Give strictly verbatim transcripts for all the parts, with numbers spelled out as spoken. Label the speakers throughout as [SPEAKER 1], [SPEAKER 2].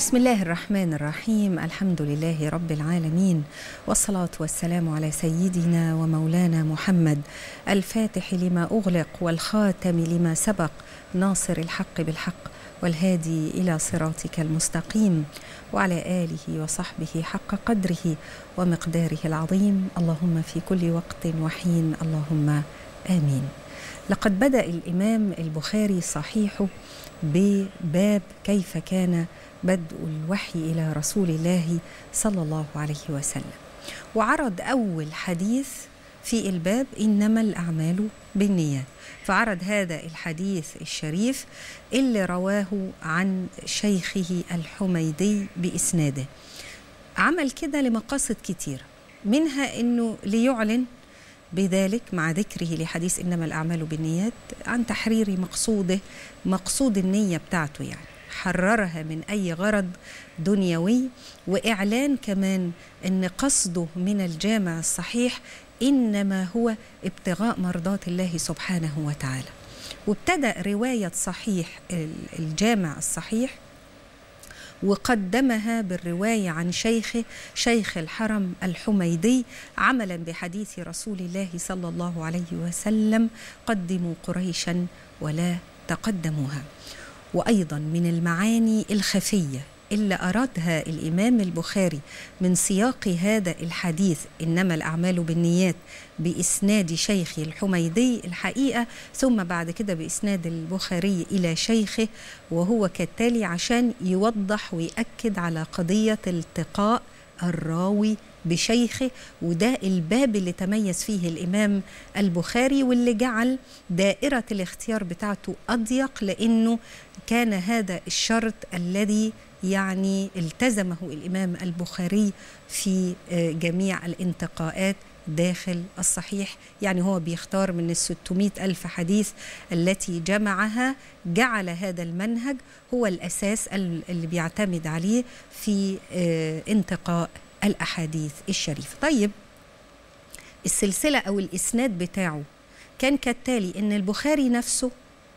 [SPEAKER 1] بسم الله الرحمن الرحيم. الحمد لله رب العالمين، والصلاة والسلام على سيدنا ومولانا محمد الفاتح لما أغلق والخاتم لما سبق، ناصر الحق بالحق والهادي إلى صراطك المستقيم، وعلى آله وصحبه حق قدره ومقداره العظيم. اللهم في كل وقت وحين اللهم آمين. لقد بدأ الإمام البخاري صحيحه بباب كيف كان بدء الوحي إلى رسول الله صلى الله عليه وسلم، وعرض أول حديث في الباب إنما الأعمال بالنيات، فعرض هذا الحديث الشريف اللي رواه عن شيخه الحميدي بإسناده. عمل كده لمقاصد كتير، منها أنه ليعلن بذلك مع ذكره لحديث إنما الأعمال بالنيات عن تحرير مقصوده، مقصود النية بتاعته، يعني حررها من أي غرض دنيوي، وإعلان كمان أن قصده من الجامع الصحيح إنما هو ابتغاء مرضات الله سبحانه وتعالى. وابتدأ رواية صحيح الجامع الصحيح وقدمها بالرواية عن شيخه شيخ الحرم الحميدي، عملا بحديث رسول الله صلى الله عليه وسلم: قدموا قريشا ولا تقدموها. وأيضا من المعاني الخفية اللي أرادها الإمام البخاري من سياق هذا الحديث إنما الأعمال بالنيات بإسناد شيخ الحميدي الحقيقة، ثم بعد كده بإسناد البخاري إلى شيخه، وهو كالتالي عشان يوضح ويأكد على قضية التقاء الراوي بشيخه. وده الباب اللي تميز فيه الإمام البخاري، واللي جعل دائرة الاختيار بتاعته أضيق، لأنه كان هذا الشرط الذي يعني التزمه الإمام البخاري في جميع الانتقاءات داخل الصحيح. يعني هو بيختار من الستمائة ألف حديث التي جمعها، جعل هذا المنهج هو الأساس اللي بيعتمد عليه في انتقاء الأحاديث الشريفة. طيب، السلسلة أو الإسناد بتاعه كان كالتالي: إن البخاري نفسه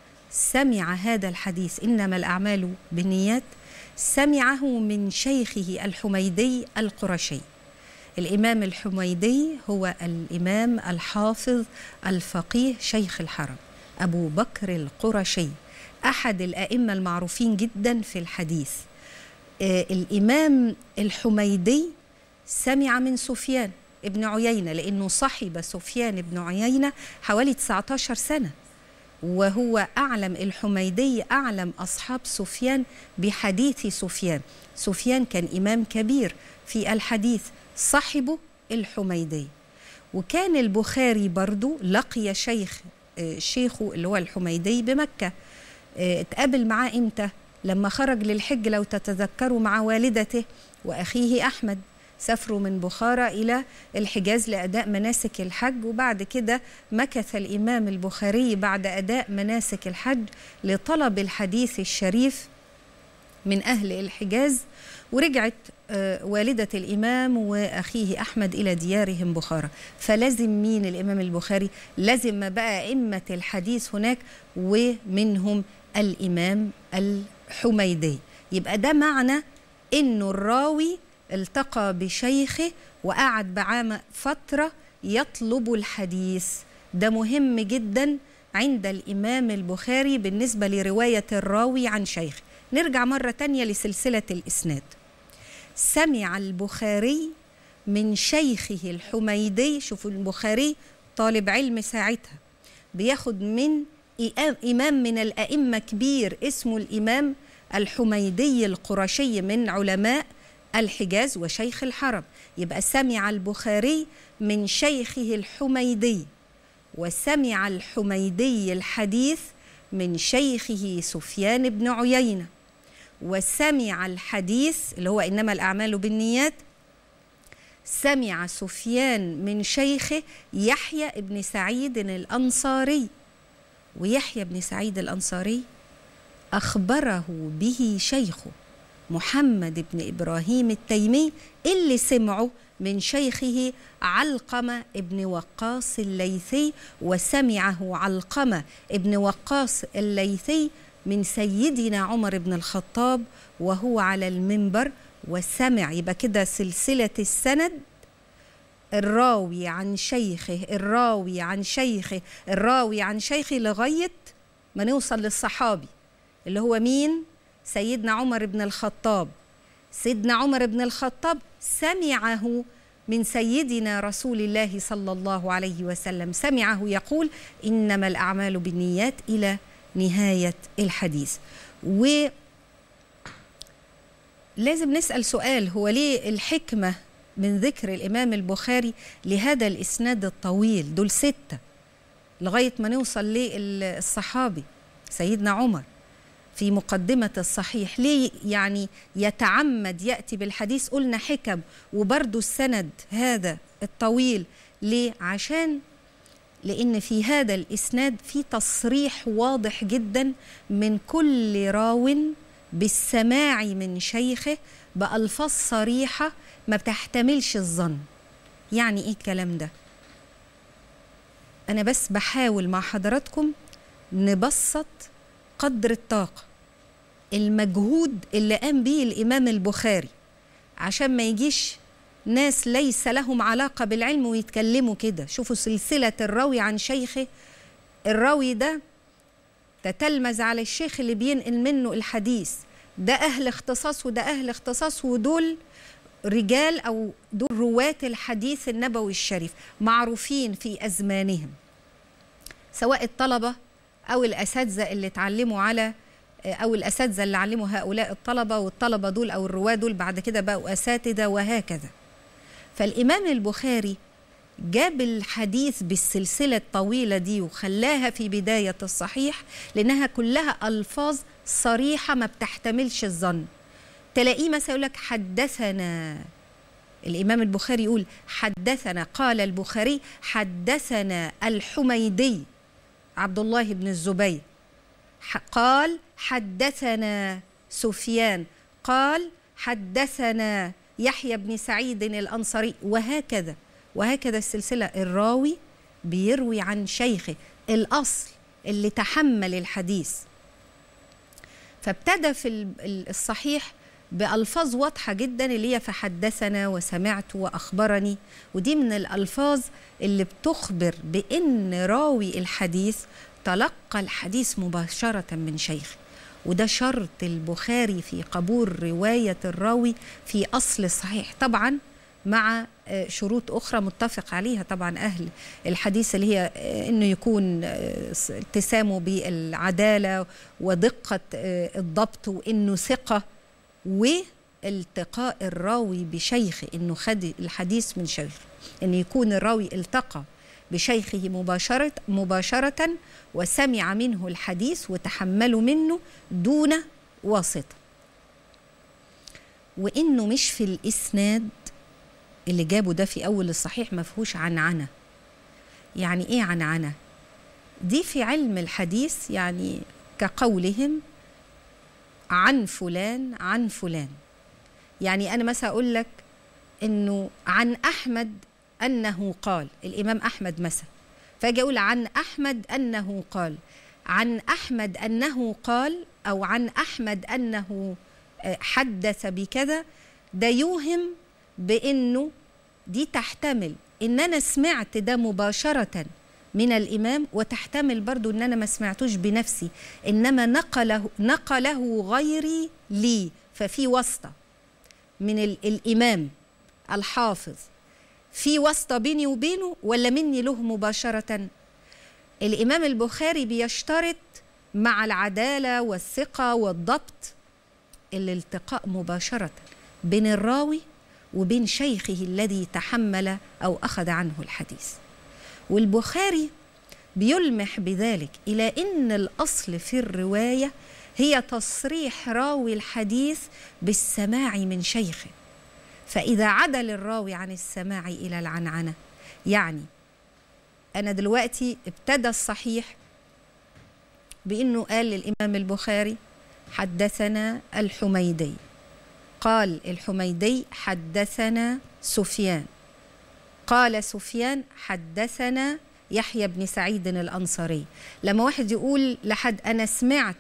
[SPEAKER 1] سمع هذا الحديث إنما الأعمال بالنيات، سمعه من شيخه الحميدي القرشي. الإمام الحميدي هو الإمام الحافظ الفقيه شيخ الحرم أبو بكر القرشي، أحد الأئمة المعروفين جدا في الحديث. آه الإمام الحميدي سمع من سفيان ابن عيينة، لأنه صحب سفيان ابن عيينة حوالي تسعة عشر سنة، وهو أعلم الحميدي أعلم أصحاب سفيان بحديث سفيان. سفيان كان إمام كبير في الحديث، صاحبه الحميدي. وكان البخاري برضو لقي شيخ شيخه اللي هو الحميدي بمكة، اتقابل معاه إمتى؟ لما خرج للحج لو تتذكروا مع والدته وأخيه أحمد، سافروا من بخارى إلى الحجاز لأداء مناسك الحج، وبعد كده مكث الإمام البخاري بعد أداء مناسك الحج لطلب الحديث الشريف من أهل الحجاز، ورجعت والدة الإمام وأخيه أحمد إلى ديارهم بخارى. فلازم مين الإمام البخاري؟ لازم ما بقى أئمة الحديث هناك، ومنهم الإمام الحميدي. يبقى ده معنى إنه الراوي التقى بشيخه وقعد معاه فترة يطلب الحديث. ده مهم جدا عند الإمام البخاري بالنسبة لرواية الراوي عن شيخه. نرجع مرة تانية لسلسلة الإسناد. سمع البخاري من شيخه الحميدي. شوفوا، البخاري طالب علم ساعتها بياخد من إمام من الأئمة كبير اسمه الإمام الحميدي القرشي من علماء الحجاز وشيخ الحرم. يبقى سمع البخاري من شيخه الحميدي، وسمع الحميدي الحديث من شيخه سفيان بن عيينة، وسمع الحديث اللي هو إنما الأعمال بالنيات سمع سفيان من شيخه يحيى بن سعيد الأنصاري. ويحيى بن سعيد الأنصاري أخبره به شيخه محمد بن إبراهيم التيمي، اللي سمعه من شيخه علقمة ابن وقاص الليثي، وسمعه علقمة ابن وقاص الليثي من سيدنا عمر بن الخطاب وهو على المنبر وسمع. يبقى كده سلسلة السند، الراوي عن شيخه الراوي عن شيخه الراوي عن شيخه لغاية ما نوصل للصحابي اللي هو مين؟ سيدنا عمر بن الخطاب. سيدنا عمر بن الخطاب سمعه من سيدنا رسول الله صلى الله عليه وسلم، سمعه يقول إنما الأعمال بالنيات إلى نهاية الحديث. ولازم نسأل سؤال، هو ليه الحكمة من ذكر الإمام البخاري لهذا الإسناد الطويل؟ دول ستة لغاية ما نوصل للصحابي سيدنا عمر في مقدمة الصحيح. ليه يعني يتعمد يأتي بالحديث؟ قلنا حكم، وبرضو السند هذا الطويل ليه؟ عشان لأن في هذا الإسناد في تصريح واضح جدا من كل راو بالسماع من شيخه بألفاظ صريحة ما بتحتملش الظن. يعني إيه الكلام ده؟ أنا بس بحاول مع حضراتكم نبسط قدر الطاقة المجهود اللي قام به الإمام البخاري عشان ما يجيش ناس ليس لهم علاقة بالعلم ويتكلموا كده. شوفوا سلسلة الراوي عن شيخه، الراوي ده تتلمذ على الشيخ اللي بينقل منه الحديث، ده أهل اختصاص وده أهل اختصاص، ودول رجال أو دول رواة الحديث النبوي الشريف معروفين في أزمانهم، سواء الطلبة أو الأساتذة اللي اتعلموا على أو الأساتذة اللي علموا هؤلاء الطلبة، والطلبة دول أو الرواة دول بعد كده بقوا أساتذة وهكذا. فالإمام البخاري جاب الحديث بالسلسلة الطويلة دي وخلاها في بداية الصحيح لأنها كلها ألفاظ صريحة ما بتحتملش الظن. تلاقيه مثلا يقول لك حدثنا، الإمام البخاري يقول حدثنا، قال البخاري حدثنا الحميدي عبد الله بن الزبير، قال حدثنا سفيان، قال حدثنا يحيى بن سعيد الأنصاري، وهكذا وهكذا السلسلة. الراوي بيروي عن شيخه الأصل اللي تحمل الحديث. فابتدى في الصحيح بألفاظ واضحة جدا اللي هي فحدثنا وسمعت وأخبرني، ودي من الألفاظ اللي بتخبر بأن راوي الحديث تلقى الحديث مباشرة من شيخه، وده شرط البخاري في قبول رواية الراوي في أصل الصحيح، طبعا مع شروط أخرى متفق عليها طبعا أهل الحديث، اللي هي أنه يكون اتسامه بالعدالة ودقة الضبط، وأنه ثقة، والتقاء الراوي بشيخه، أنه خد الحديث من شيخه، أن يكون الراوي التقى بشيخه مباشرة مباشرة وسمع منه الحديث وتحملوا منه دون واسطة، وإنه مش في الإسناد اللي جابوا ده في أول الصحيح ما فيهوش عنعنة. يعني إيه عنعنة؟ دي في علم الحديث يعني كقولهم عن فلان عن فلان. يعني أنا مثلا أقول لك إنه عن أحمد أنه قال، الإمام أحمد مثلا، فأجي أقول عن أحمد أنه قال، عن أحمد أنه قال، أو عن أحمد أنه حدث بكذا، ده يوهم بأنه دي تحتمل إن أنا سمعت ده مباشرة من الإمام، وتحتمل برضو إن أنا ما سمعتوش بنفسي إنما نقله, نقله غيري لي، ففي واسطة من الإمام الحافظ، في واسطة بيني وبينه ولا مني له مباشرة. الإمام البخاري بيشترط مع العدالة والثقة والضبط الالتقاء مباشرة بين الراوي وبين شيخه الذي تحمل أو أخذ عنه الحديث. والبخاري بيلمح بذلك إلى أن الأصل في الرواية هي تصريح راوي الحديث بالسماع من شيخه. فإذا عدل الراوي عن السماع إلى العنعنة، يعني أنا دلوقتي ابتدى الصحيح بأنه قال للإمام البخاري حدثنا الحميدي، قال الحميدي حدثنا سفيان، قال سفيان حدثنا يحيى بن سعيد الأنصاري. لما واحد يقول لحد أنا سمعت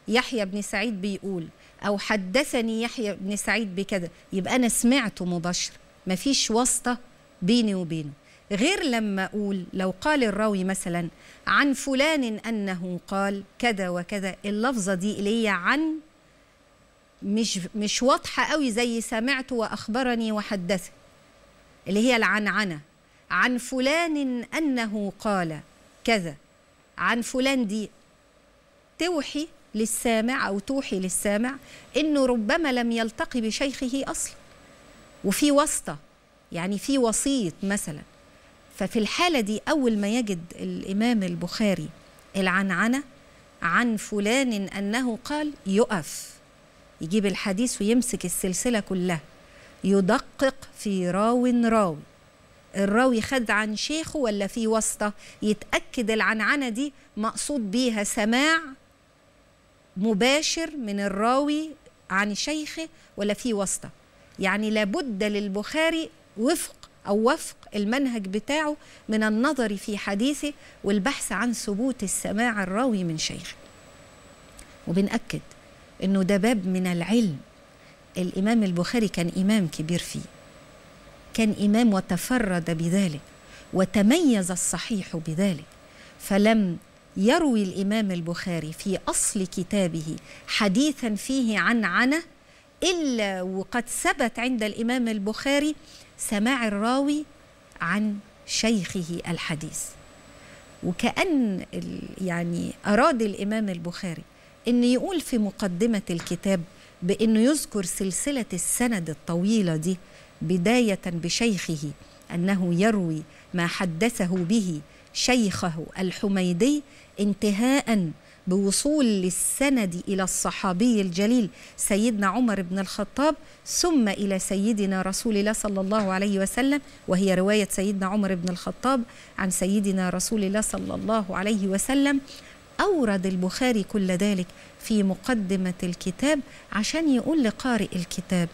[SPEAKER 1] يحيى بن سعيد بيقول أو حدثني يحيى بن سعيد بكذا، يبقى أنا سمعته مباشر، مفيش واسطة بيني وبينه. غير لما أقول لو قال الراوي مثلا عن فلان أنه قال كذا وكذا، اللفظة دي اللي هي عن مش مش واضحة قوي زي سمعت وأخبرني وحدث، اللي هي العنعنة. عن فلان أنه قال كذا، عن فلان دي توحي للسامع أو توحي للسامع إنه ربما لم يلتقي بشيخه أصلا، وفي واسطة، يعني في وسيط مثلا. ففي الحالة دي أول ما يجد الإمام البخاري العنعنة عن فلان أنه قال، يقف يجيب الحديث ويمسك السلسلة كلها، يدقق في راو راوي، الراوي خد عن شيخه ولا في واسطة، يتأكد العنعنة دي مقصود بيها سماع مباشر من الراوي عن شيخه ولا في واسطة. يعني لابد للبخاري وفق أو وفق المنهج بتاعه من النظر في حديثه والبحث عن ثبوت السماع الراوي من شيخه. وبنأكد إنه ده باب من العلم الإمام البخاري كان إمام كبير فيه، كان إمام وتفرد بذلك وتميز الصحيح بذلك، فلم يروي الإمام البخاري في أصل كتابه حديثا فيه عنعنة إلا وقد ثبت عند الإمام البخاري سماع الراوي عن شيخه الحديث. وكأن يعني أراد الإمام البخاري أن يقول في مقدمة الكتاب بأنه يذكر سلسلة السند الطويلة دي، بداية بشيخه أنه يروي ما حدثه به شيخه الحميدي، انتهاء بوصول للسند إلى الصحابي الجليل سيدنا عمر بن الخطاب، ثم إلى سيدنا رسول الله صلى الله عليه وسلم، وهي رواية سيدنا عمر بن الخطاب عن سيدنا رسول الله صلى الله عليه وسلم. أورد البخاري كل ذلك في مقدمة الكتاب عشان يقول لقارئ الكتاب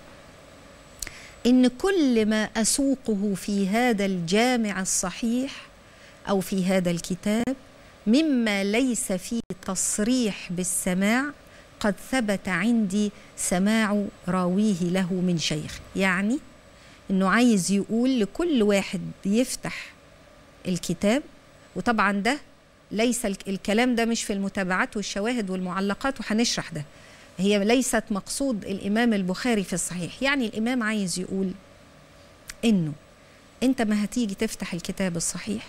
[SPEAKER 1] إن كل ما أسوقه في هذا الجامع الصحيح أو في هذا الكتاب مما ليس فيه تصريح بالسماع قد ثبت عندي سماع راويه له من شيخ. يعني إنه عايز يقول لكل واحد يفتح الكتاب، وطبعا ده ليس الكلام ده مش في المتابعات والشواهد والمعلقات وهنشرح ده، هي ليست مقصود الإمام البخاري في الصحيح. يعني الإمام عايز يقول إنه أنت ما هتيجي تفتح الكتاب الصحيح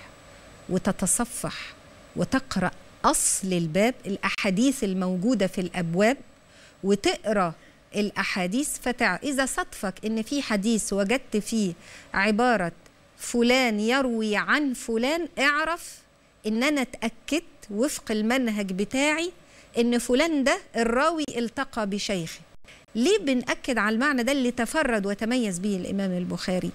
[SPEAKER 1] وتتصفح وتقرأ أصل الباب، الأحاديث الموجودة في الأبواب، وتقرأ الأحاديث، فتع إذا صدفك إن في حديث وجدت فيه عبارة فلان يروي عن فلان، اعرف إن أنا اتأكدت وفق المنهج بتاعي إن فلان ده الراوي التقى بشيخه. ليه بنأكد على المعنى ده اللي تفرد وتميز به الإمام البخاري؟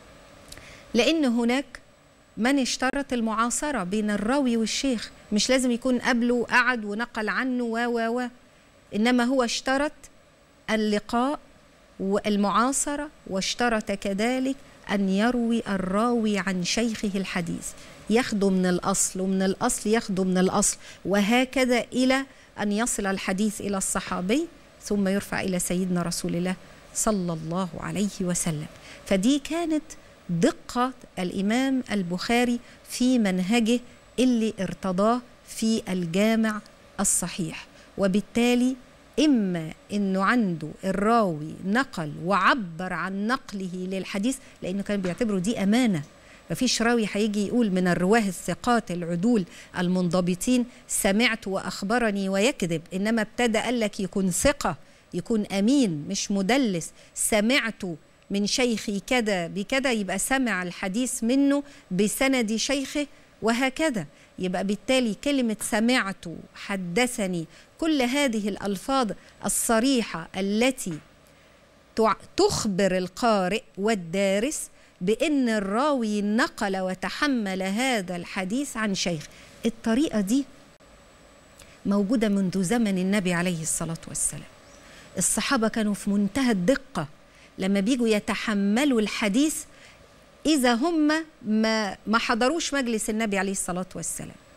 [SPEAKER 1] لأن هناك من اشترط المعاصرة بين الراوي والشيخ، مش لازم يكون قبله وقعد ونقل عنه و و و إنما هو اشترط اللقاء والمعاصرة، واشترط كذلك أن يروي الراوي عن شيخه الحديث، ياخده من الأصل ومن الأصل ياخده من الأصل، وهكذا إلى أن يصل الحديث إلى الصحابي ثم يرفع إلى سيدنا رسول الله صلى الله عليه وسلم. فدي كانت دقة الإمام البخاري في منهجه اللي ارتضاه في الجامع الصحيح. وبالتالي إما إنه عنده الراوي نقل وعبر عن نقله للحديث، لأنه كان بيعتبره دي أمانة، مفيش راوي هيجي يقول من الرواه الثقات العدول المنضبطين سمعت وأخبرني ويكذب، إنما ابتدى قال لك يكون ثقة، يكون أمين مش مدلس. سمعت من شيخي كذا بكذا، يبقى سمع الحديث منه بسند شيخه وهكذا. يبقى بالتالي كلمة سمعت، حدثني، كل هذه الألفاظ الصريحة التي تخبر القارئ والدارس بأن الراوي نقل وتحمل هذا الحديث عن شيخ. الطريقة دي موجودة منذ زمن النبي عليه الصلاة والسلام. الصحابة كانوا في منتهى الدقة لما بيجوا يتحملوا الحديث، إذا هم ما, ما حضروش مجلس النبي عليه الصلاة والسلام،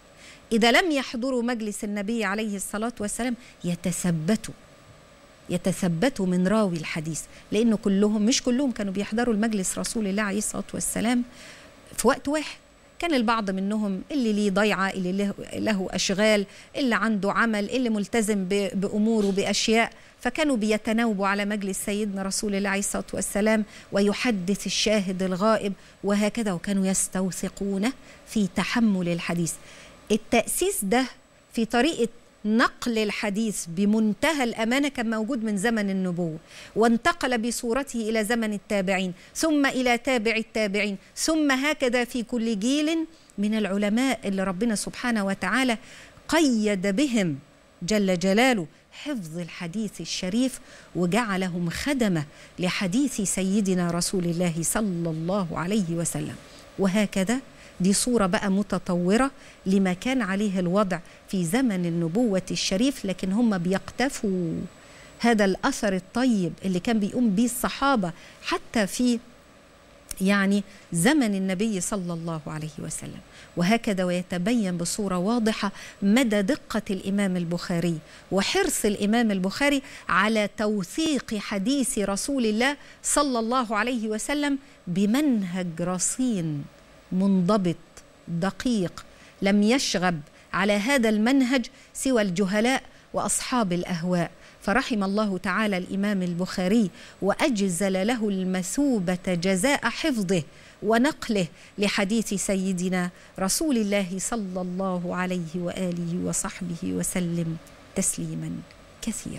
[SPEAKER 1] إذا لم يحضروا مجلس النبي عليه الصلاة والسلام يتثبتوا يتثبتوا من راوي الحديث، لأنه كلهم مش كلهم كانوا بيحضروا المجلس رسول الله عليه الصلاة والسلام في وقت واحد. كان البعض منهم اللي ليه ضيعة، اللي له, له أشغال، اللي عنده عمل، اللي ملتزم بأموره بأشياء، فكانوا بيتناوبوا على مجلس سيدنا رسول الله عليه الصلاة والسلام ويحدث الشاهد الغائب وهكذا، وكانوا يستوثقونه في تحمل الحديث. التأسيس ده في طريقة نقل الحديث بمنتهى الأمانة كان موجود من زمن النبوة، وانتقل بصورته إلى زمن التابعين، ثم إلى تابع التابعين، ثم هكذا في كل جيل من العلماء اللي ربنا سبحانه وتعالى قيد بهم جل جلاله حفظ الحديث الشريف، وجعلهم خدمة لحديث سيدنا رسول الله صلى الله عليه وسلم. وهكذا دي صورة بقى متطورة لما كان عليه الوضع في زمن النبوة الشريف، لكن هم بيقتفوا هذا الأثر الطيب اللي كان بيقوم به الصحابة حتى في يعني زمن النبي صلى الله عليه وسلم. وهكذا ويتبين بصورة واضحة مدى دقة الإمام البخاري وحرص الإمام البخاري على توثيق حديث رسول الله صلى الله عليه وسلم بمنهج رصين منضبط دقيق، لم يشغب على هذا المنهج سوى الجهلاء وأصحاب الأهواء. فرحم الله تعالى الإمام البخاري وأجزل له المثوبة جزاء حفظه ونقله لحديث سيدنا رسول الله صلى الله عليه وآله وصحبه وسلم تسليما كثيرا.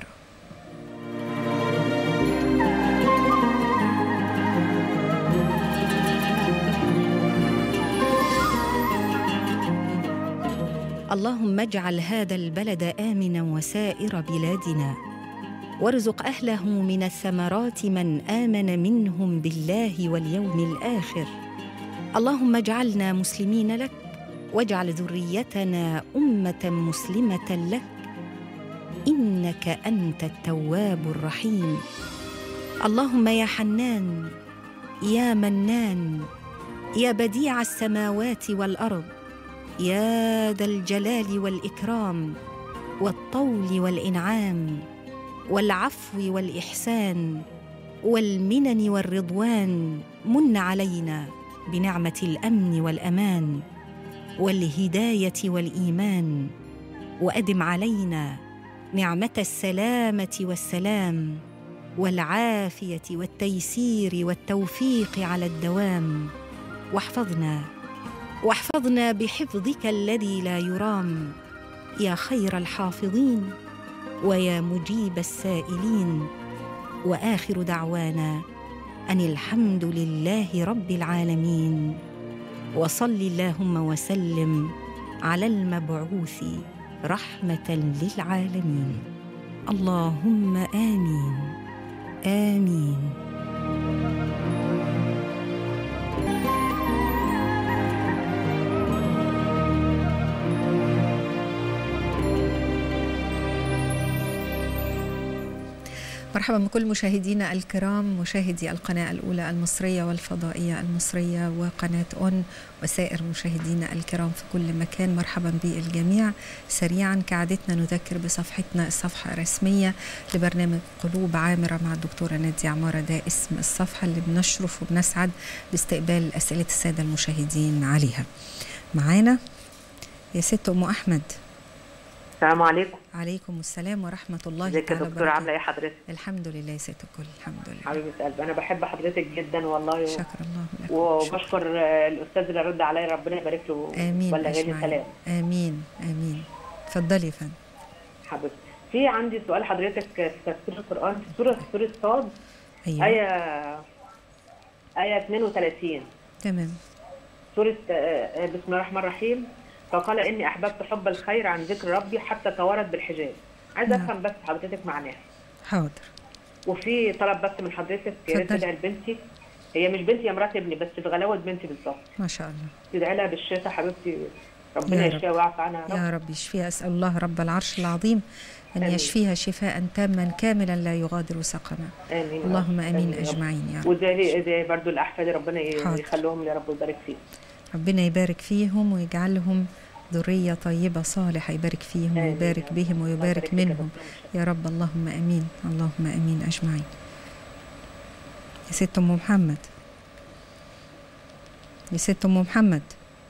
[SPEAKER 1] اللهم اجعل هذا البلد آمنا وسائر بلادنا، وارزق أهله من الثمرات من آمن منهم بالله واليوم الآخر. اللهم اجعلنا مسلمين لك، واجعل ذريتنا أمة مسلمة لك، إنك أنت التواب الرحيم. اللهم يا حنان يا منان يا بديع السماوات والأرض، يا ذا الجلال والإكرام والطول والإنعام والعفو والإحسان والمنن والرضوان، من علينا بنعمة الأمن والأمان والهداية والإيمان، وأدم علينا نعمة السلامة والسلام والعافية والتيسير والتوفيق على الدوام. واحفظنا واحفظنا بحفظك الذي لا يرام، يا خير الحافظين ويا مجيب السائلين. وآخر دعوانا أن الحمد لله رب العالمين، وصل اللهم وسلم على المبعوث رحمة للعالمين. اللهم آمين آمين. مرحبا بكل مشاهدينا الكرام، مشاهدي القناة الأولى المصرية والفضائية المصرية وقناة أون وسائر مشاهدينا الكرام في كل مكان. مرحبا بالجميع. سريعا كعادتنا نذكر بصفحتنا الصفحة الرسمية لبرنامج قلوب عامرة مع الدكتورة نادية عمارة، ده اسم الصفحة اللي بنشرف وبنسعد باستقبال أسئلة السادة المشاهدين عليها. معانا يا ست أم أحمد.
[SPEAKER 2] السلام عليكم.
[SPEAKER 1] عليكم السلام ورحمة الله
[SPEAKER 2] ازيك يا دكتورة، عاملة ايه حضرتك؟
[SPEAKER 1] الحمد لله يا ست الكل، الحمد لله.
[SPEAKER 2] حبيبة قلبي، أنا بحب حضرتك جدا والله.
[SPEAKER 1] شكرا الله لك.
[SPEAKER 2] وبشكر الأستاذ اللي رد عليا، ربنا يبارك له.
[SPEAKER 1] آمين.
[SPEAKER 2] بلغني سلام.
[SPEAKER 1] آمين آمين. اتفضلي يا فندم.
[SPEAKER 2] حبيبتي، في عندي سؤال حضرتك في تفسير القرآن في سورة سورة صاد.
[SPEAKER 1] أيوة.
[SPEAKER 2] آية آية اثنين وثلاثين.
[SPEAKER 1] تمام.
[SPEAKER 2] سورة بسم الله الرحمن الرحيم. فقال إني أحببت حب الخير عن ذكر ربي حتى توارت بالحجاب. عايزة أفهم بس حضرتك معناها.
[SPEAKER 1] حاضر.
[SPEAKER 2] وفي طلب بس من حضرتك، يا ريت تدعي لبنتي، هي مش بنتي، يا مرات ابني، بس في غلاوة بنتي بالظبط.
[SPEAKER 1] ما شاء الله.
[SPEAKER 2] تدعي لها بالشفاء حبيبتي، ربنا يشفيها ويعفو عنها يا رب.
[SPEAKER 1] يا رب يشفيها. أسأل الله رب العرش العظيم أن آمين. يشفيها شفاء تاما كاملا لا يغادر سقما.
[SPEAKER 2] آمين.
[SPEAKER 1] اللهم آمين, آمين أجمعين يا رب.
[SPEAKER 2] وزي برضو الأحفاد ربنا يخليهم يا رب ويبارك فيهم.
[SPEAKER 1] ربنا يبارك فيهم ويجعلهم ذرية طيبة صالحة يبارك فيهم ويبارك بهم ويبارك منهم يا رب. اللهم أمين، اللهم أمين أجمعين. يا ست أم محمد، يا ست أم محمد.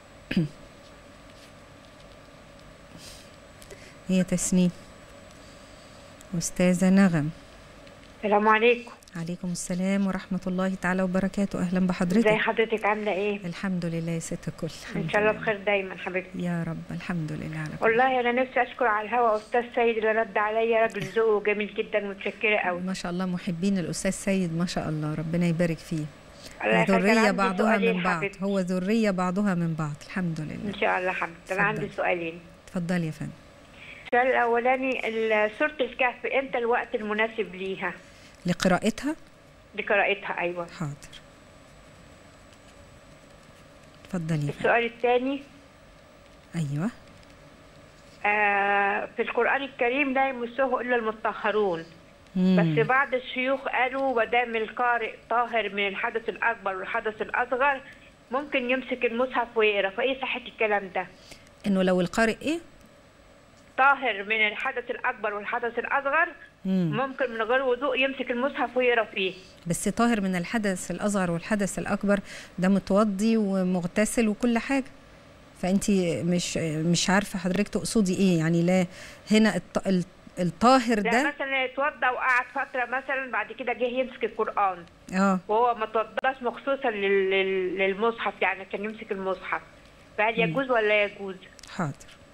[SPEAKER 1] هي تسنيم. أستاذة نغم.
[SPEAKER 3] السلام عليكم.
[SPEAKER 1] عليكم السلام ورحمة الله تعالى وبركاته. أهلا بحضرتك.
[SPEAKER 3] ازي حضرتك، عاملة ايه؟
[SPEAKER 1] الحمد لله يا ست الكل.
[SPEAKER 3] ان شاء الله بخير دايما حبيبتي.
[SPEAKER 1] يا رب الحمد لله على كل.
[SPEAKER 3] والله انا نفسي اشكر على الهوا استاذ سيد اللي رد عليا، راجل ذوقه جميل جدا، متشكرة قوي.
[SPEAKER 1] ما شاء الله محبين الأستاذ سيد ما شاء الله، ربنا يبارك فيه.
[SPEAKER 3] الله يخليك.
[SPEAKER 1] ذرية بعضها من بعض،
[SPEAKER 3] حبيبتي.
[SPEAKER 1] هو ذرية بعضها من بعض الحمد لله.
[SPEAKER 3] ان شاء الله حبيبتي. انا عندي سؤالين.
[SPEAKER 1] اتفضلي يا فندم.
[SPEAKER 3] السؤال الاولاني، سورة الكهف امتى الوقت المناسب ليها؟
[SPEAKER 1] لقراءتها؟
[SPEAKER 3] لقراءتها ايوه.
[SPEAKER 1] حاضر اتفضلي.
[SPEAKER 3] السؤال الثاني،
[SPEAKER 1] ايوه.
[SPEAKER 3] آه في القرآن الكريم لا يمسه الا المطهرون، بس بعض الشيوخ قالوا ما دام القارئ طاهر من الحدث الاكبر والحدث الاصغر ممكن يمسك المصحف ويقرا، فايه صحة الكلام ده؟
[SPEAKER 1] انه لو القارئ ايه؟
[SPEAKER 3] طاهر من الحدث الاكبر والحدث الاصغر مم. ممكن من غير وضوء يمسك المصحف ويقرا فيه.
[SPEAKER 1] بس طاهر من الحدث الاصغر والحدث الاكبر ده متوضي ومغتسل وكل حاجه، فانت مش مش عارفه حضرتك تقصدي ايه يعني. لا هنا الطاهر ده
[SPEAKER 3] مثلا اتوضى وقعد فتره مثلا بعد كده جه يمسك القران
[SPEAKER 1] اه
[SPEAKER 3] وهو ما اتوضاش مخصوصا للمصحف، يعني كان يمسك المصحف، فهل يجوز ولا يجوز؟
[SPEAKER 1] حاضر.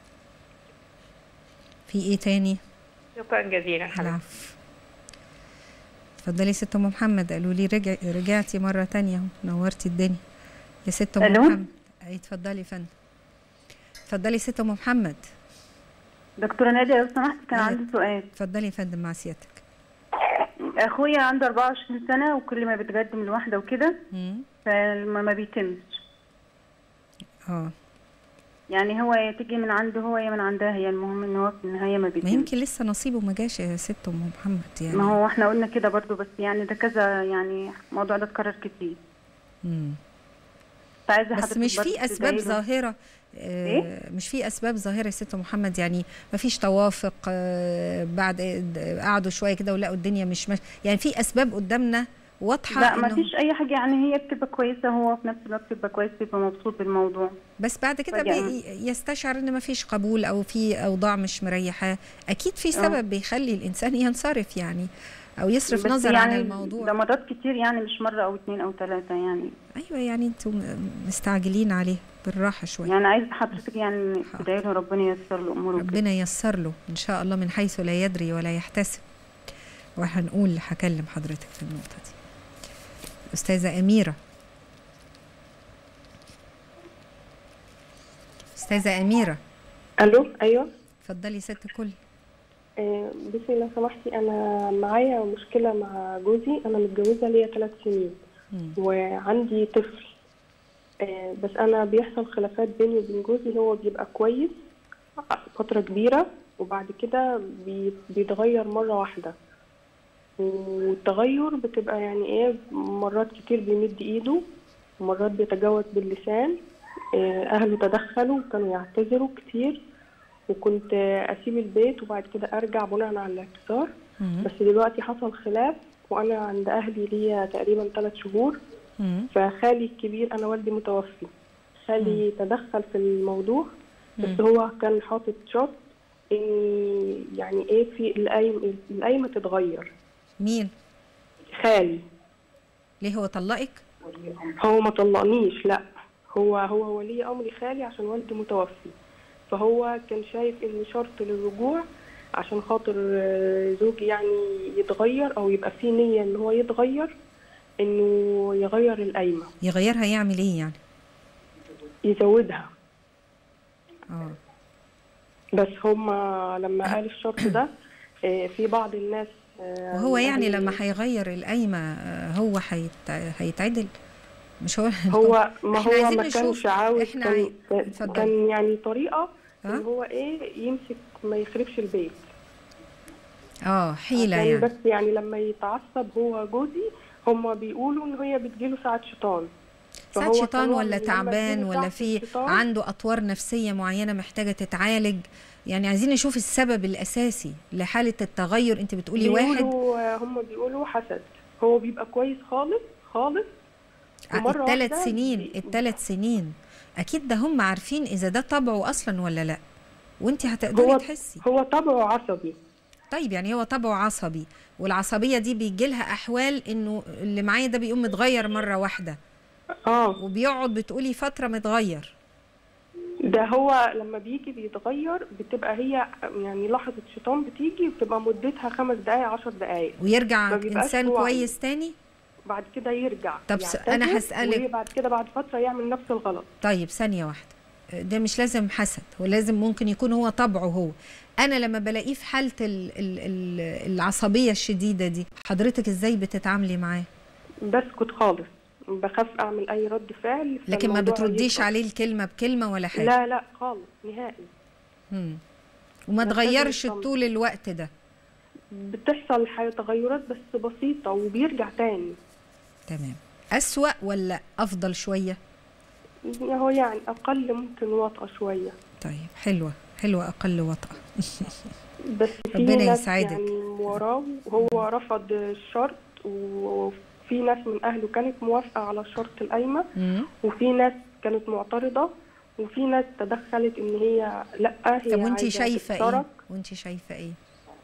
[SPEAKER 1] في ايه تاني؟
[SPEAKER 3] شكرا جزيلا حضرتك.
[SPEAKER 1] العفو. اتفضلي ست ام محمد. قالوا لي رجع رجعتي مره تانية اهو، نورتي الدنيا يا ست ام محمد. اي اتفضلي يا فندم. اتفضلي ست ام محمد.
[SPEAKER 4] دكتوره ناديه لو سمحت كان عندي سؤال.
[SPEAKER 1] اتفضلي يا فندم مع سيادتك.
[SPEAKER 4] اخويا عنده أربعة وعشرين سنه وكل ما بيتقدم لوحده وكده فما ما بيتمش.
[SPEAKER 1] اه
[SPEAKER 4] يعني هو يا تيجي من عنده هو يا من عندها هي، المهم ان هو في النهايه ما بيتمش.
[SPEAKER 1] ما يمكن لسه نصيبه ما جاش يا ست ام محمد يعني.
[SPEAKER 4] ما هو احنا قلنا كده برضو، بس يعني ده كذا يعني الموضوع ده اتكرر كتير.
[SPEAKER 1] امم
[SPEAKER 4] عايزه
[SPEAKER 1] بس مش في اسباب ظاهره آه
[SPEAKER 4] إيه؟
[SPEAKER 1] مش في اسباب ظاهره يا ست محمد يعني ما فيش توافق آه بعد قعدوا شويه كده ولقوا الدنيا مش مش يعني في اسباب قدامنا واضحه؟
[SPEAKER 4] لا ما فيش اي حاجه يعني، هي بتبقى كويسه هو في نفس الوقت بيبقى كويس، بيبقى مبسوط بالموضوع،
[SPEAKER 1] بس بعد كده يستشعر ان ما فيش قبول او في اوضاع مش مريحاه. اكيد في سبب أوه. بيخلي الانسان ينصرف يعني او يصرف نظر
[SPEAKER 4] يعني
[SPEAKER 1] عن الموضوع.
[SPEAKER 4] ده مرات كتير يعني، مش مره او اتنين او ثلاثه يعني.
[SPEAKER 1] ايوه يعني انتوا مستعجلين عليه، بالراحه شويه.
[SPEAKER 4] يعني عايز حضرتك يعني تدعي له ربنا ييسر له اموره.
[SPEAKER 1] ربنا ييسر له ان شاء الله من حيث لا يدري ولا يحتسب. وهنقول هكلم حضرتك في النقطه دي. أستاذة أميرة. أستاذة أميرة.
[SPEAKER 5] ألو أيوة.
[SPEAKER 1] اتفضلي ست الكل.
[SPEAKER 5] آه بصي لو سمحتي، أنا معايا مشكلة مع جوزي، أنا متجوزة ليا ثلاث سنين مم. وعندي طفل، آه بس أنا بيحصل خلافات بيني وبين جوزي. هو بيبقى كويس فترة كبيرة وبعد كده بي بيتغير مرة واحدة، والتغير بتبقى يعني ايه، مرات كتير بيمد ايده ومرات بيتجاوز باللسان. اهله تدخلوا وكانوا يعتذروا كتير، وكنت اسيب البيت وبعد كده ارجع بناء على الاعتذار. بس دلوقتي حصل خلاف وانا عند اهلي ليا تقريبا ثلاث شهور. فخالي الكبير، انا والدي متوفي، خالي تدخل في الموضوع، بس هو كان حاطط شرط ان يعني ايه في القايمه القايمه تتغير.
[SPEAKER 1] مين؟
[SPEAKER 5] خالي.
[SPEAKER 1] ليه هو طلقك؟
[SPEAKER 5] هو ما طلقنيش، لا هو هو ولي امري خالي عشان والدي متوفي، فهو كان شايف ان شرط للرجوع عشان خاطر زوجي يعني يتغير او يبقى فيه نيه ان هو يتغير، انه يغير القايمه.
[SPEAKER 1] يغيرها يعمل ايه يعني؟
[SPEAKER 5] يزودها.
[SPEAKER 1] اه
[SPEAKER 5] بس هم لما قال الشرط ده في بعض الناس،
[SPEAKER 1] وهو يعني لما هيغير القايمه هو هيتعدل؟ مش هو
[SPEAKER 5] هو ما هو ما كانش عاوز، كان, كان يعني طريقه ان هو ايه يمسك ما يخربش البيت.
[SPEAKER 1] اه حيله يعني.
[SPEAKER 5] بس يعني لما يتعصب هو جوزي، هم بيقولوا ان هي بتجيله ساعه شيطان.
[SPEAKER 1] ساعات شيطان ولا تعبان ولا في عنده أطوار نفسية معينة محتاجة تتعالج، يعني عايزين نشوف السبب الأساسي لحالة التغير. أنت بتقولي واحد،
[SPEAKER 5] هم بيقولوا حسد، هو بيبقى كويس خالص خالص
[SPEAKER 1] الثلاث سنين الثلاث سنين أكيد ده هم عارفين إذا ده طبعه أصلا ولا لا، وأنت هتقدري
[SPEAKER 5] هو
[SPEAKER 1] تحسي.
[SPEAKER 5] هو طبعه عصبي.
[SPEAKER 1] طيب يعني هو طبعه عصبي، والعصبية دي بيجي لها أحوال إنه اللي معايا ده بيقوم متغير مرة واحدة
[SPEAKER 5] اه
[SPEAKER 1] وبيقعد بتقولي فترة متغير.
[SPEAKER 5] ده هو لما بيجي بيتغير بتبقى هي يعني لحظة شيطان بتيجي بتبقى مدتها خمس دقايق عشر دقايق
[SPEAKER 1] ويرجع إنسان كويس تاني
[SPEAKER 5] بعد كده يرجع.
[SPEAKER 1] طب أنا هسألك
[SPEAKER 5] بعد كده بعد فترة يعمل نفس الغلط.
[SPEAKER 1] طيب ثانية واحدة، ده مش لازم حسد، هو لازم ممكن يكون هو طبعه هو. أنا لما بلاقيه في حالة ال ال ال العصبية الشديدة دي حضرتك إزاي بتتعاملي معاه؟
[SPEAKER 5] بسكت خالص، بخاف أعمل أي رد فعل.
[SPEAKER 1] لكن ما بترديش عليه الكلمة بكلمة ولا حاجة؟
[SPEAKER 5] لا لا خالص نهائي.
[SPEAKER 1] مم. وما تغيرش طول الوقت ده؟
[SPEAKER 5] بتحصل تغيرات بس بسيطة وبيرجع تاني.
[SPEAKER 1] تمام. أسوأ ولا أفضل شوية؟
[SPEAKER 5] هو يعني أقل ممكن وطأة شوية.
[SPEAKER 1] طيب حلوة حلوة أقل وطأة.
[SPEAKER 5] بس في
[SPEAKER 1] ربنا
[SPEAKER 5] ناس
[SPEAKER 1] يسعدك.
[SPEAKER 5] يعني وراه وهو رفض الشرط، وفي ناس من أهله كانت موافقة على الشرط القايمة، وفي ناس كانت معترضة، وفي ناس تدخلت إن هي لأ هي.
[SPEAKER 1] طب وأنت شايفة إيه؟ وأنت شايفة إيه؟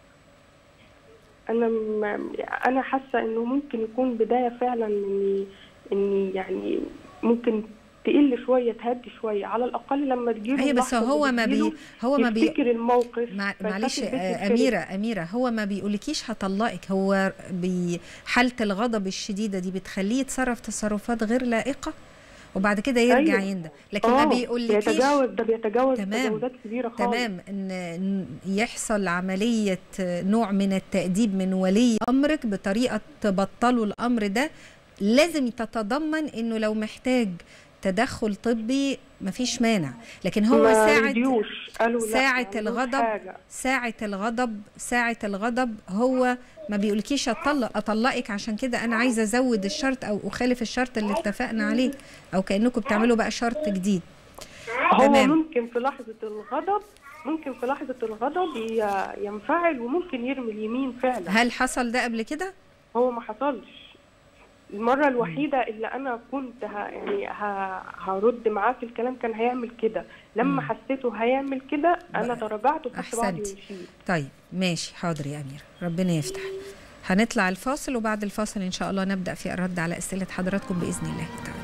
[SPEAKER 5] أنا أنا حاسة إنه ممكن يكون بداية فعلا إني إني يعني ممكن تقل شويه تهدي شويه على الاقل لما تجيله.
[SPEAKER 1] ايوه بس هو ما بي هو ما بي
[SPEAKER 5] يفتكر الموقف.
[SPEAKER 1] مع... معلش اميره اميره هو ما بيقولكيش هطلقك، هو بحاله الغضب الشديده دي بتخليه يتصرف تصرفات غير لائقه وبعد كده يرجع أيوة. يندم، لكن ما بيقولكيش
[SPEAKER 5] بيتجاوز ده بيتجاوز
[SPEAKER 1] تجاوزات
[SPEAKER 5] كبيره خالص.
[SPEAKER 1] تمام، ان يحصل عمليه نوع من التأديب من ولي امرك بطريقه تبطلوا الامر ده، لازم تتضمن انه لو محتاج تدخل طبي مفيش مانع، لكن هو ساعة ساعة الغضب ساعة الغضب ساعة الغضب هو ما بيقولكيش اطلق اطلقك عشان كده انا عايزه ازود الشرط او اخالف الشرط اللي اتفقنا عليه، او كانكم بتعملوا بقى شرط جديد.
[SPEAKER 5] هو تمام. ممكن في لحظة الغضب ممكن في لحظة الغضب ينفعل وممكن يرمي اليمين فعلا.
[SPEAKER 1] هل حصل ده قبل كده؟
[SPEAKER 5] هو ما حصلش. المرة الوحيدة اللي أنا كنت ه... يعني ه... هرد معاه في الكلام كان هيعمل كده، لما مم. حسيته هيعمل كده أنا تراجعت وخدت بعضي ومشيت.
[SPEAKER 1] طيب ماشي حاضر يا أميرة، ربنا يفتح. هنطلع الفاصل وبعد الفاصل إن شاء الله نبدأ في الرد على أسئلة حضراتكم بإذن الله تعالى.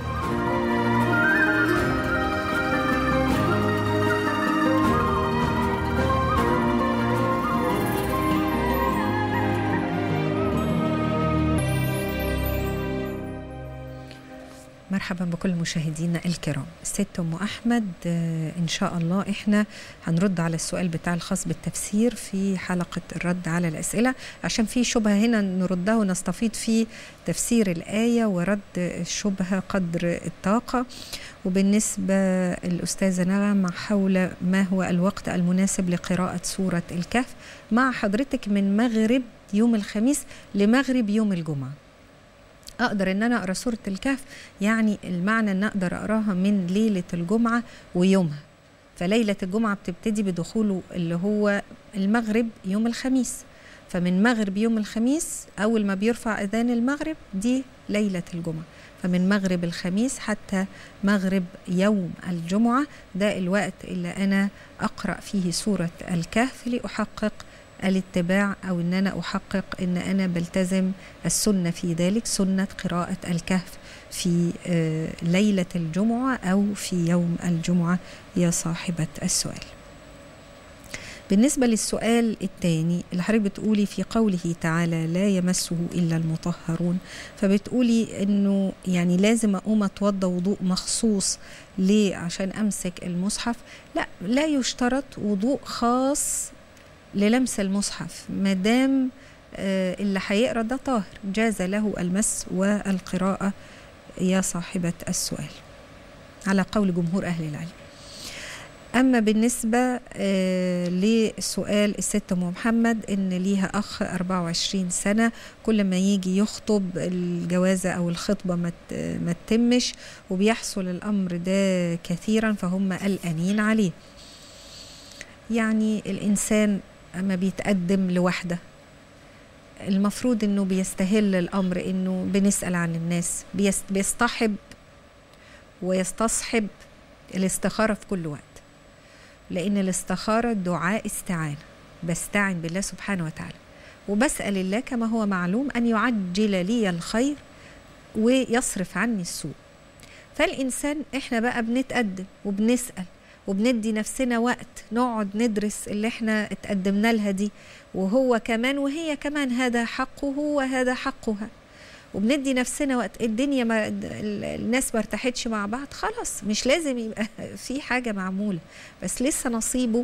[SPEAKER 1] مرحبا بكل مشاهدينا الكرام. الست ام احمد ان شاء الله احنا هنرد على السؤال بتاع الخاص بالتفسير في حلقه الرد على الاسئله، عشان في شبهه هنا نردها ونستفيض في تفسير الايه ورد الشبهه قدر الطاقه. وبالنسبه الاستاذه نغم حول ما هو الوقت المناسب لقراءه سوره الكهف مع حضرتك من مغرب يوم الخميس لمغرب يوم الجمعه. أقدر إن أنا أقرأ سورة الكهف، يعني المعنى إن أقدر أقراها من ليلة الجمعة ويومها، فليلة الجمعة بتبتدي بدخوله اللي هو المغرب يوم الخميس، فمن مغرب يوم الخميس أول ما بيرفع أذان المغرب دي ليلة الجمعة، فمن مغرب الخميس حتى مغرب يوم الجمعة ده الوقت اللي أنا أقرأ فيه سورة الكهف لأحقق الاتباع أو أن أنا أحقق أن أنا بلتزم السنة في ذلك، سنة قراءة الكهف في ليلة الجمعة أو في يوم الجمعة يا صاحبة السؤال. بالنسبة للسؤال الثاني اللي حضرتك بتقولي في قوله تعالى لا يمسه إلا المطهرون، فبتقولي أنه يعني لازم أقوم أتوضى وضوء مخصوص ليه عشان أمسك المصحف. لا، لا يشترط وضوء خاص للمس المصحف ما دام اللي هيقرا ده طاهر، جاز له المس والقراءة يا صاحبة السؤال على قول جمهور أهل العلم. أما بالنسبة آه لسؤال الست أم محمد إن ليها أخ أربعة وعشرين سنة، كل ما يجي يخطب الجوازة أو الخطبة ما تتمش، وبيحصل الأمر ده كثيرا، فهم قلقانين عليه. يعني الإنسان أما بيتقدم لوحده المفروض إنه بيستهل الأمر، إنه بنسأل عن الناس، بيصطحب ويستصحب الاستخارة في كل وقت، لأن الاستخارة دعاء استعانة، بستعن بالله سبحانه وتعالى وبسأل الله كما هو معلوم أن يعجل لي الخير ويصرف عني السوء. فالإنسان إحنا بقى بنتقدم وبنسأل وبندي نفسنا وقت نقعد ندرس اللي إحنا اتقدمنا لها دي، وهو كمان وهي كمان، هذا حقه وهذا حقها، وبندي نفسنا وقت. الدنيا ما الناس ما ارتاحتش مع بعض، خلاص مش لازم يبقى في حاجة معمولة، بس لسه نصيبه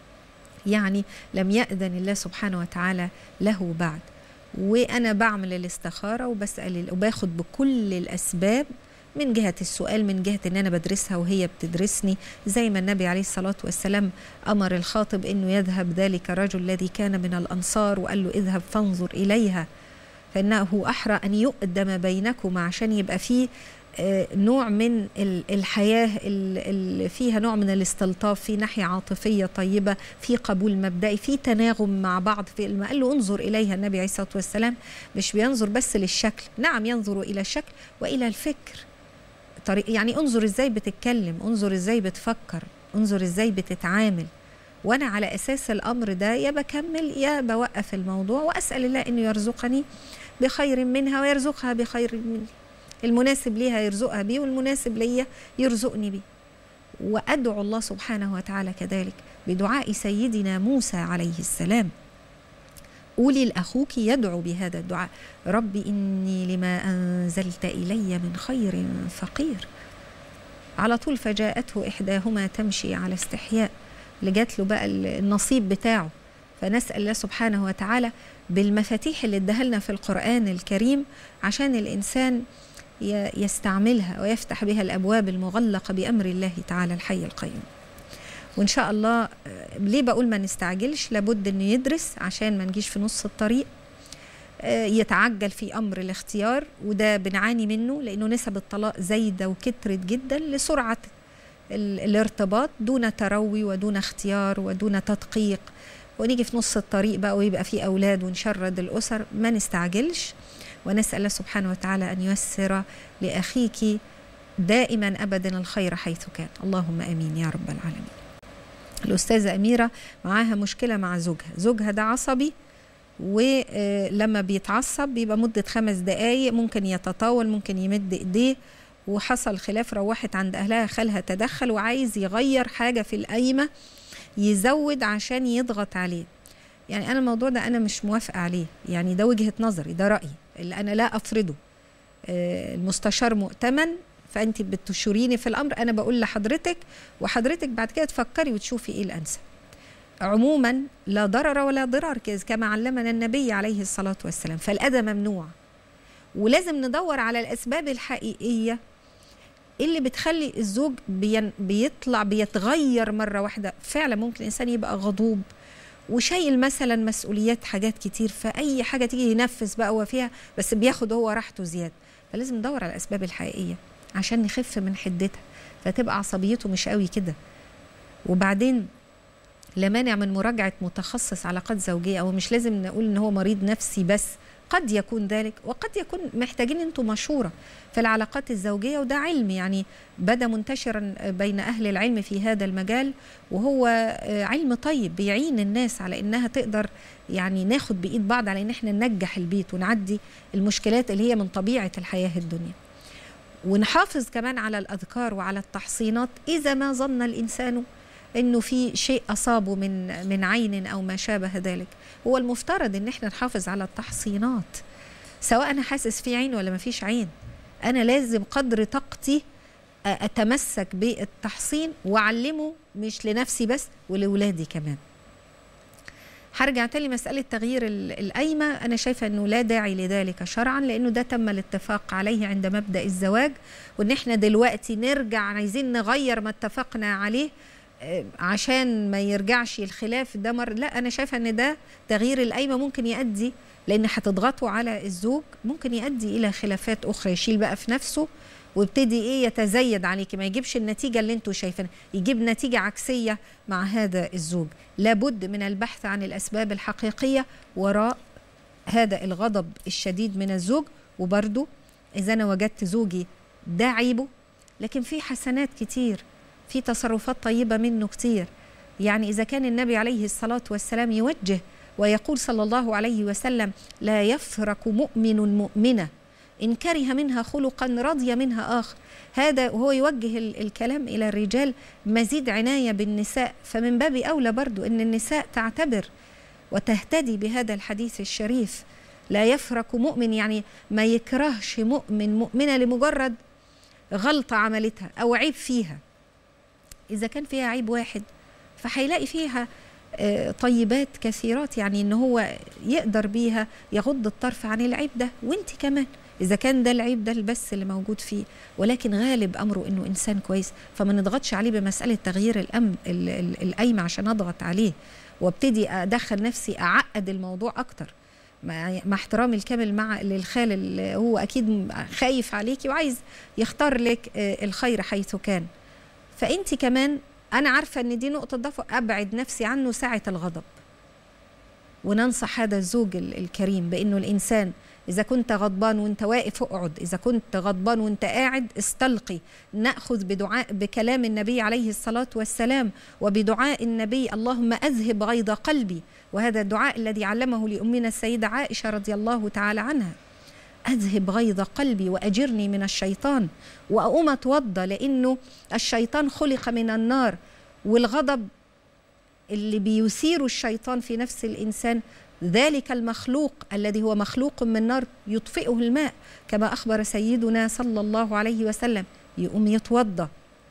[SPEAKER 1] يعني لم يأذن الله سبحانه وتعالى له بعد. وأنا بعمل الاستخارة وبسأل وباخد بكل الأسباب، من جهة السؤال، من جهة ان انا بدرسها وهي بتدرسني، زي ما النبي عليه الصلاة والسلام امر الخاطب انه يذهب ذلك الرجل الذي كان من الانصار وقال له اذهب فانظر اليها فانه احرى ان يؤدم بينكما، عشان يبقى فيه نوع من الحياة اللي فيها نوع من الاستلطاف، في ناحية عاطفية طيبة، في قبول مبدئي، في تناغم مع بعض. في ما قال له انظر إليها النبي عليه الصلاة والسلام مش بينظر بس للشكل، نعم ينظر إلى الشكل وإلى الفكر، طريق يعني انظر ازاي بتتكلم، انظر ازاي بتفكر، انظر ازاي بتتعامل. وانا على اساس الامر ده يا بكمل يا بوقف الموضوع واسال الله انه يرزقني بخير منها ويرزقها بخير مني، المناسب ليها يرزقها بيه والمناسب ليا يرزقني بيه. وادعو الله سبحانه وتعالى كذلك بدعاء سيدنا موسى عليه السلام، قولي لأخوك يدعو بهذا الدعاء، ربي إني لما أنزلت إلي من خير فقير. على طول فجاءته إحداهما تمشي على استحياء، لجات له بقى النصيب بتاعه. فنسأل الله سبحانه وتعالى بالمفاتيح اللي اداها لنا في القرآن الكريم عشان الإنسان يستعملها ويفتح بها الأبواب المغلقة بأمر الله تعالى الحي القيوم. وإن شاء الله ليه بقول ما نستعجلش، لابد أنه يدرس عشان ما نجيش في نص الطريق يتعجل في أمر الاختيار، وده بنعاني منه لأنه نسب الطلاق زايدة وكترت جدا لسرعة الارتباط دون تروي ودون اختيار ودون تدقيق، ونيجي في نص الطريق بقى ويبقى في أولاد ونشرد الأسر. ما نستعجلش، ونسأل الله سبحانه وتعالى أن ييسر لأخيك دائما أبدا الخير حيث كان، اللهم آمين يا رب العالمين. الأستاذة أميرة معاها مشكلة مع زوجها، زوجها ده عصبي، ولما بيتعصب بيبقى مدة خمس دقايق ممكن يتطاول، ممكن يمد إيديه، وحصل خلاف، روحت عند أهلها، خالها تدخل وعايز يغير حاجة في القايمة يزود عشان يضغط عليه. يعني أنا الموضوع ده أنا مش موافقة عليه، يعني ده وجهة نظري، ده رأيي اللي أنا لا أفرضه. المستشار مؤتمن، فأنت بتشوريني في الأمر، أنا بقول لحضرتك وحضرتك بعد كده تفكري وتشوفي إيه الأنسب. عموما لا ضرر ولا ضرار كما علمنا النبي عليه الصلاة والسلام، فالأذى ممنوع، ولازم ندور على الأسباب الحقيقية اللي بتخلي الزوج بيطلع بيتغير مرة واحدة. فعلا ممكن الإنسان يبقى غضوب وشايل مثلا مسؤوليات حاجات كتير، فأي حاجة تيجي ينفذ بقى هو فيها، بس بياخد هو راحته زيادة. فلازم ندور على الأسباب الحقيقية عشان نخف من حدتها، فتبقى عصبيته مش قوي كده. وبعدين لا مانع من مراجعة متخصص علاقات زوجية، أو مش لازم نقول إن هو مريض نفسي بس، قد يكون ذلك، وقد يكون محتاجين انتوا مشورة في العلاقات الزوجية، وده علم يعني بدأ منتشرا بين أهل العلم في هذا المجال، وهو علم طيب بيعين الناس على إنها تقدر يعني ناخد بإيد بعض على إن احنا ننجح البيت ونعدي المشكلات اللي هي من طبيعة الحياة الدنيا. ونحافظ كمان على الأذكار وعلى التحصينات إذا ما ظن الإنسان إنه في شيء أصابه من من عين أو ما شابه ذلك. هو المفترض إن إحنا نحافظ على التحصينات، سواء أنا حاسس في عين ولا ما فيش عين، أنا لازم قدر طاقتي أتمسك بالتحصين وأعلمه، مش لنفسي بس ولأولادي كمان. هرجع تاني مسألة تغيير القايمة، أنا شايفة أنه لا داعي لذلك شرعا، لأنه ده تم الاتفاق عليه عند مبدأ الزواج، وأن إحنا دلوقتي نرجع عايزين نغير ما اتفقنا عليه، عشان ما يرجعش الخلاف ده مر. لا، أنا شايفة أن ده تغيير القايمة ممكن يؤدي، لأن هتضغطوا على الزوج، ممكن يؤدي إلى خلافات أخرى، يشيل بقى في نفسه ويبتدي إيه يتزايد عليك، ما يجيبش النتيجة اللي انتوا شايفينها، يجيب نتيجة عكسية مع هذا الزوج. لابد من البحث عن الأسباب الحقيقية وراء هذا الغضب الشديد من الزوج. وبرضو إذا أنا وجدت زوجي ده عيبه، لكن في حسنات كتير، في تصرفات طيبة منه كتير. يعني إذا كان النبي عليه الصلاة والسلام يوجه ويقول صلى الله عليه وسلم: لا يفرق مؤمن مؤمنة إن كره منها خلقا رضي منها آخر. هذا وهو يوجه الكلام إلى الرجال مزيد عناية بالنساء، فمن باب أولى برضو أن النساء تعتبر وتهتدي بهذا الحديث الشريف. لا يفرق مؤمن، يعني ما يكرهش مؤمن مؤمنة لمجرد غلطة عملتها أو عيب فيها. إذا كان فيها عيب واحد فهيلاقي فيها طيبات كثيرات، يعني إن هو يقدر بيها يغض الطرف عن العيب ده. وانت كمان إذا كان ده العيب ده البس اللي موجود فيه، ولكن غالب أمره إنه إنسان كويس، فما نضغطش عليه بمسألة تغيير الأم القايمة عشان أضغط عليه وابتدي أدخل نفسي أعقد الموضوع أكتر، مع احترامي الكامل مع للخال اللي هو أكيد خايف عليكي وعايز يختار لك الخير حيث كان. فأنت كمان أنا عارفة أن دي نقطة ضعف، أبعد نفسي عنه ساعة الغضب. وننصح هذا الزوج الكريم بأنه الإنسان إذا كنت غضبان وانت واقف اقعد، إذا كنت غضبان وانت قاعد استلقي. نأخذ بدعاء بكلام النبي عليه الصلاة والسلام وبدعاء النبي: اللهم أذهب غيظ قلبي. وهذا الدعاء الذي علمه لأمنا السيدة عائشة رضي الله تعالى عنها: أذهب غيظ قلبي وأجرني من الشيطان. وأقوم أتوضى، لأنه الشيطان خلق من النار، والغضب اللي بيثير الشيطان في نفس الإنسان ذلك المخلوق الذي هو مخلوق من نار يطفئه الماء، كما أخبر سيدنا صلى الله عليه وسلم. يقوم يتوضى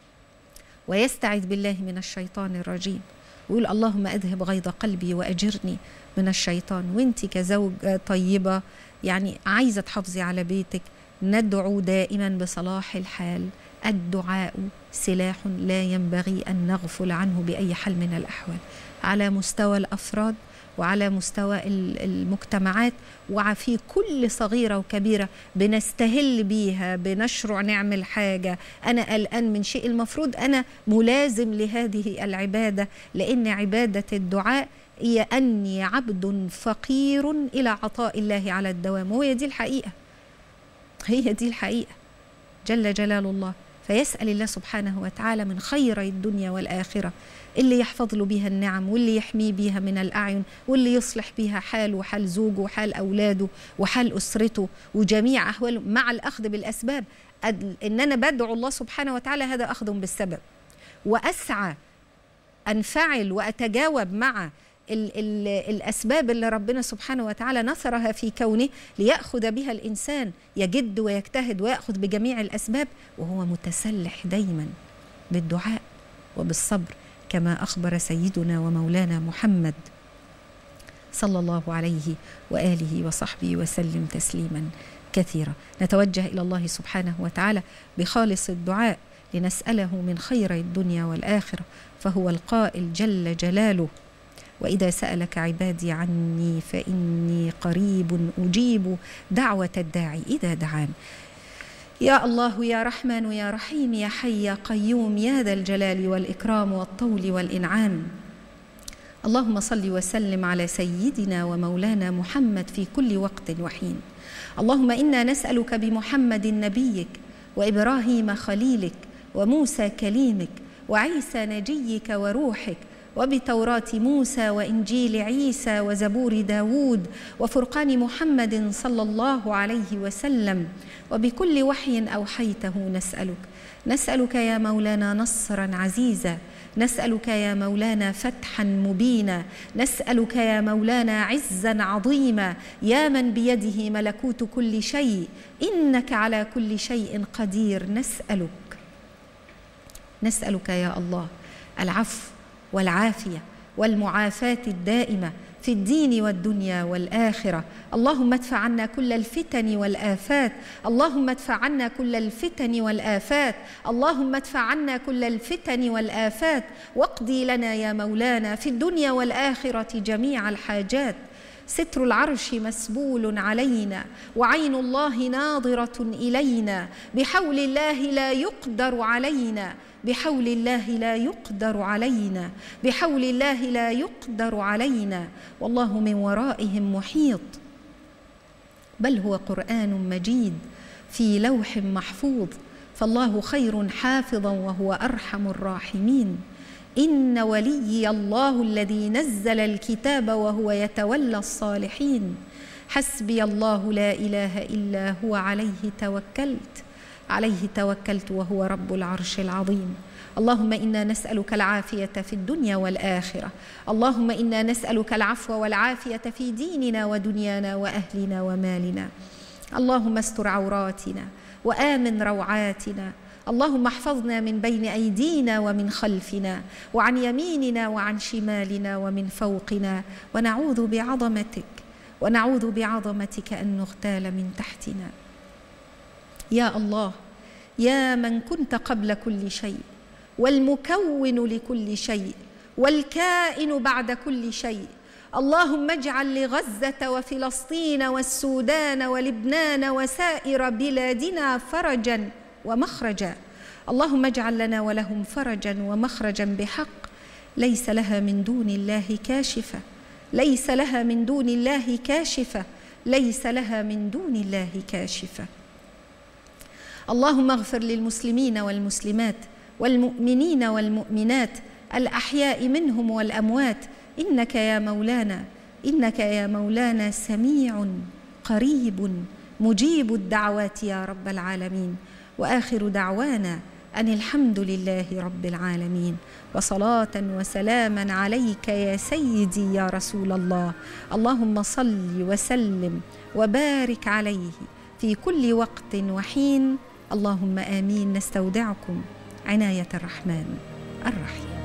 [SPEAKER 1] ويستعذ بالله من الشيطان الرجيم ويقول: اللهم أذهب غيظ قلبي وأجرني من الشيطان. وانت كزوج طيبة يعني عايزة تحافظي على بيتك، ندعو دائما بصلاح الحال. الدعاء سلاح لا ينبغي أن نغفل عنه بأي حال من الأحوال، على مستوى الأفراد وعلى مستوى المجتمعات، وفي كل صغيرة وكبيرة بنستهل بيها، بنشرع نعمل حاجة أنا قلقان من شيء، المفروض أنا ملازم لهذه العبادة، لأن عبادة الدعاء هي أني عبد فقير إلى عطاء الله على الدوام. وهي دي الحقيقة، هي دي الحقيقة جل جلال الله. فيسأل الله سبحانه وتعالى من خير الدنيا والآخرة اللي يحفظ له بيها النعم، واللي يحميه بيها من الأعين، واللي يصلح بيها حاله وحال زوجه وحال أولاده وحال أسرته وجميع أحواله، مع الأخذ بالأسباب. إن أنا بدعو الله سبحانه وتعالى هذا أخذ بالسبب، وأسعى أنفعل وأتجاوب مع ال ال الأسباب اللي ربنا سبحانه وتعالى نثرها في كونه ليأخذ بها الإنسان، يجد ويجتهد ويأخذ بجميع الأسباب، وهو متسلح دايما بالدعاء وبالصبر، كما أخبر سيدنا ومولانا محمد صلى الله عليه وآله وصحبه وسلم تسليما كثيرا. نتوجه إلى الله سبحانه وتعالى بخالص الدعاء لنسأله من خير الدنيا والآخرة، فهو القائل جل جلاله: وإذا سألك عبادي عني فإني قريب أجيب دعوة الداعي إذا دعان. يا الله يا رحمن يا رحيم يا حي يا قيوم يا ذا الجلال والإكرام والطول والإنعام، اللهم صل وسلم على سيدنا ومولانا محمد في كل وقت وحين. اللهم إنا نسألك بمحمد نبيك وإبراهيم خليلك وموسى كليمك وعيسى نجيك وروحك، وبتوراة موسى وإنجيل عيسى وزبور داود وفرقان محمد صلى الله عليه وسلم، وبكل وحي أوحيته نسألك. نسألك يا مولانا نصرا عزيزا، نسألك يا مولانا فتحا مبينا، نسألك يا مولانا عزا عظيما، يا من بيده ملكوت كل شيء، إنك على كل شيء قدير. نسألك نسألك يا الله العفو والعافية والمعافاة الدائمة في الدين والدنيا والآخرة. اللهم ادفع عنا كل الفتن والآفات، اللهم ادفع عنا كل الفتن والآفات، اللهم ادفع عنا كل الفتن والآفات، واقضي لنا يا مولانا في الدنيا والآخرة جميع الحاجات. ستر العرش مسبول علينا، وعين الله ناظرة إلينا، بحول الله لا يقدر علينا، بحول الله لا يقدر علينا، بحول الله لا يقدر علينا، والله من ورائهم محيط. بل هو قرآن مجيد في لوح محفوظ، فالله خير حافظا وهو أرحم الراحمين. إن وليي الله الذي نزل الكتاب وهو يتولى الصالحين. حسبي الله لا إله إلا هو عليه توكلت عليه توكلت وهو رب العرش العظيم. اللهم إنا نسألك العافية في الدنيا والآخرة، اللهم إنا نسألك العفو والعافية في ديننا ودنيانا وأهلنا ومالنا. اللهم استر عوراتنا وآمن روعاتنا، اللهم احفظنا من بين أيدينا ومن خلفنا وعن يميننا وعن شمالنا ومن فوقنا، ونعوذ بعظمتك ونعوذ بعظمتك أن نغتال من تحتنا. يا الله، يا من كنت قبل كل شيء والمكون لكل شيء والكائن بعد كل شيء، اللهم اجعل لغزة وفلسطين والسودان ولبنان وسائر بلادنا فرجا ومخرجا، اللهم اجعل لنا ولهم فرجا ومخرجا بحق، ليس لها من دون الله كاشفة، ليس لها من دون الله كاشفة، ليس لها من دون الله كاشفة. اللهم اغفر للمسلمين والمسلمات والمؤمنين والمؤمنات الأحياء منهم والأموات، إنك يا مولانا إنك يا مولانا سميع قريب مجيب الدعوات يا رب العالمين. وآخر دعوانا أن الحمد لله رب العالمين، وصلاة وسلاما عليك يا سيدي يا رسول الله. اللهم صل وسلم وبارك عليه في كل وقت وحين. اللهم آمين. نستودعكم عناية الرحمن الرحيم.